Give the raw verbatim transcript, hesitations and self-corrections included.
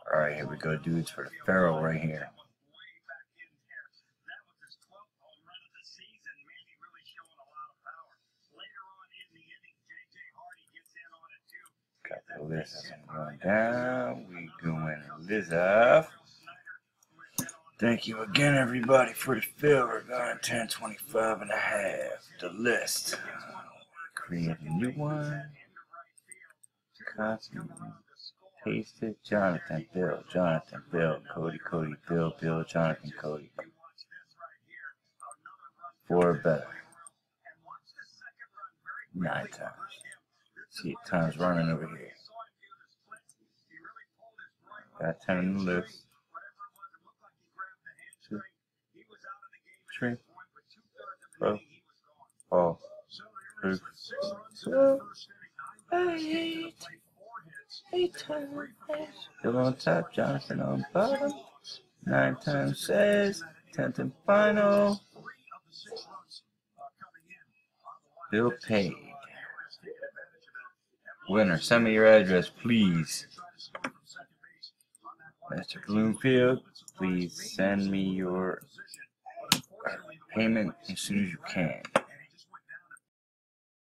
Alright, here we go, dudes, for the Ferrell right here. Got the list going down. We going Liz off. Thank you again, everybody, for the fill. We're going ten twenty-five and a half. The list. Create a new one. Copy. Paste it. Jonathan, Bill, Jonathan, Bill, Cody, Cody, Bill, Bill, Jonathan, Cody. Four better. Nine times. See, time's running over here. Got ten on the list. Two, three, four, four, three, four, eight, eight times. Bill on top, Jonathan on bottom. Nine times says, tenth and final. Bill paid. Winner, send me your address, please. Mister Bloomfield, please send me your payment as soon as you can.